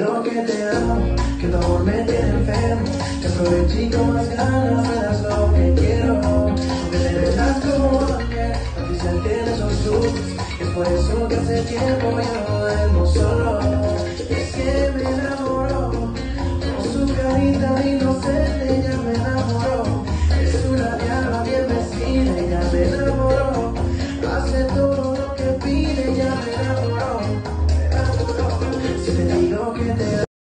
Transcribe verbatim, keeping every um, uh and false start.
digo que te amo, que tu amor me tiene enfermo. Te aproveché con más ganas, me das lo que quiero. Aunque te verás como ángel, a ti se tiene esos sustos. Es por eso que hace tiempo yo no duermo solo. Es que me enamoró, con su carita inocente ella me enamoró. Es una diabla bien vestida, ella me enamoró. Hace todo lo que pide, ella me enamoró. Me enamoró. Si te digo que te